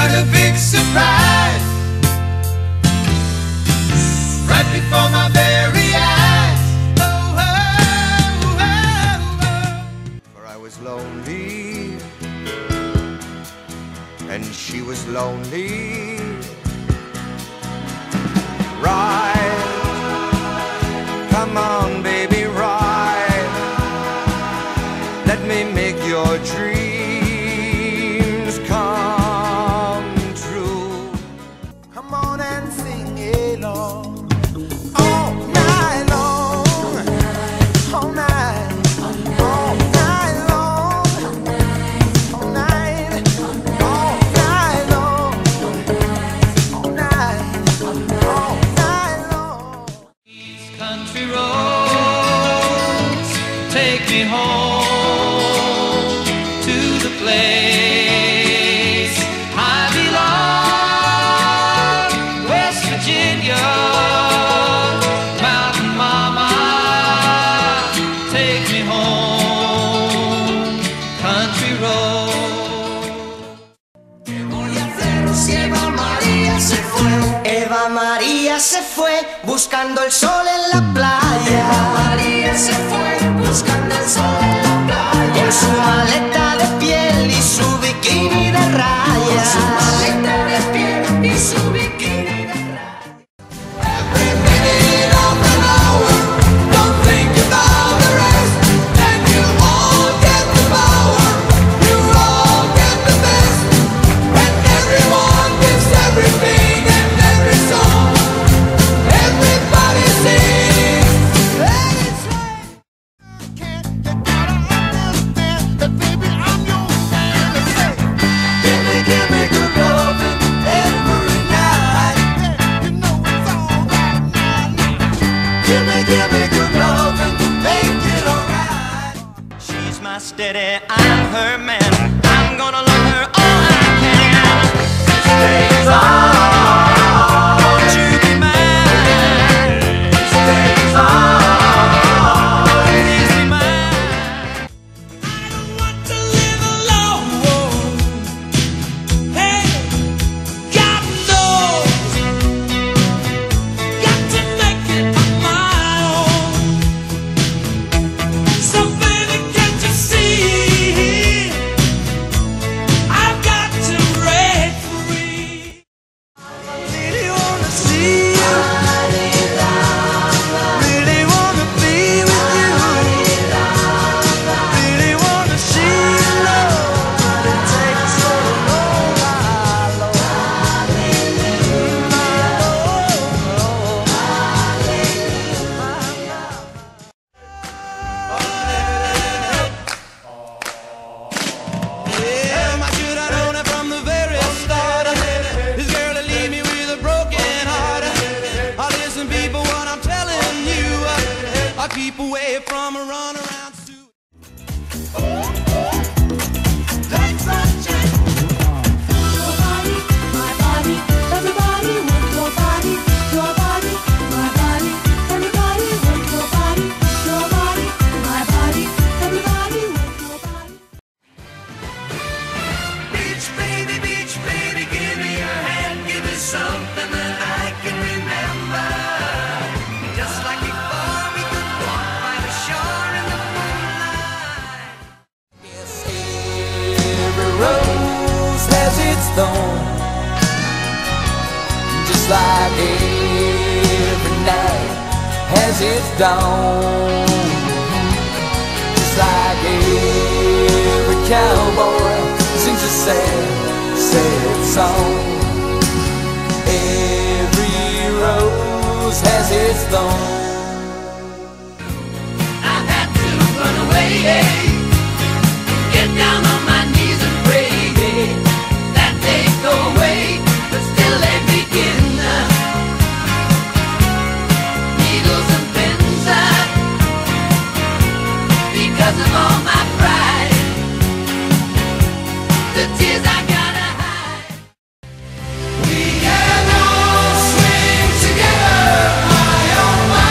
had a big surprise right before my very eyes. Oh, oh, oh, oh. For I was lonely and she was lonely. Right, come on baby, right. Let me make your dreams come true. Come on and sing along all night long, all night, all night long, all night, all night long, all night, all night long. These country roads take me home to the place I belong, West Virginia. Mountain mama, take me home, country road. ¿Qué voy a hacer si Eva María se fue? Eva María se fue buscando el sol en la playa. Eva María se fue buscando el sol en la playa. Con su maleta de piel y su bikini de rayas. Con su maleta de piel y su bikini de rayas. Every minute of the hour, don't think about the rest, and you all get the power, you all get the best. And everyone gives everything and every song, everybody sings. And it's right. You gotta understand that baby I'm your man. Say, give me good loving every night. You know it's all right now. Give me good loving, make it alright. She's my steady, I'm her man. I'm gonna love her all I can. Stays on, won't you be mine? Stays on, please be mine. I don't want to live alone. Hey, God knows, got to make it on my own. So baby, can't you see? I've got to break free. I really wanna see you. Really wanna be with you. Really wanna see you love, but it takes so long, my Lord. Yeah, I should have known it from the very start. This girl will leave me with a broken heart. Listen, people, what I'm telling you, I'll keep away from a run around suit. That's sunshine. Your body, my body, everybody with your body, my body, everybody with your body, my body, everybody with your body. Beach baby, give me your hand, give me something that I can remember. Just like before, we could walk by the shore in the moonlight. Yes, every rose has its thorn, just like every night has its dawn. Just like every cowboy sings a sad, sad song. Every rose has its thorn. I had to run away, get down on my knees and pray that they go away, but still they begin. Needles and pins, because of all my pride, the tears I gotta hide. We can all swing together, my oh my.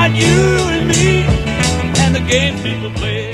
about you and me and the games people play.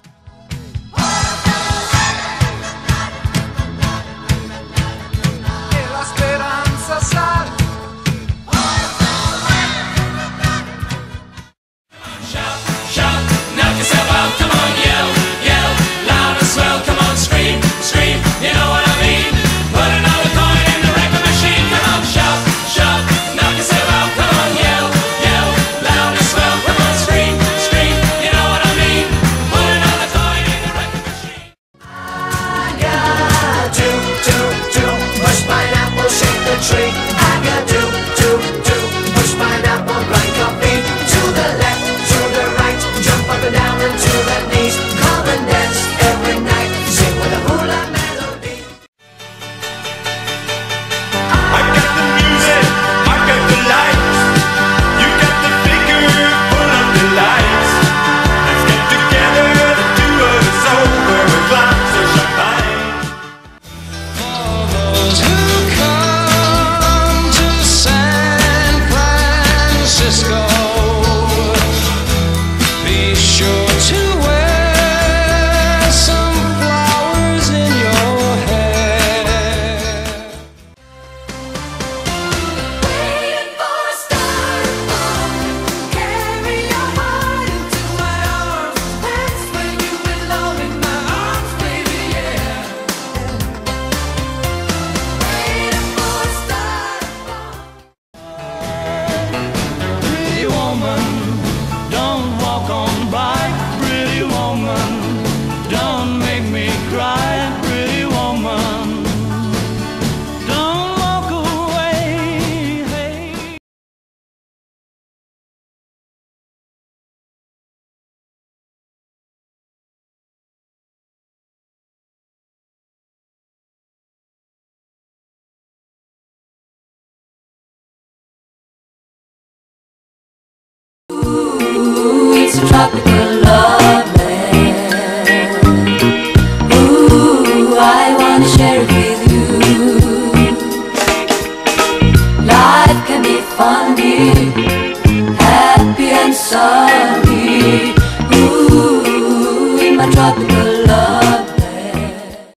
It's a tropical love land. Ooh, I wanna share it.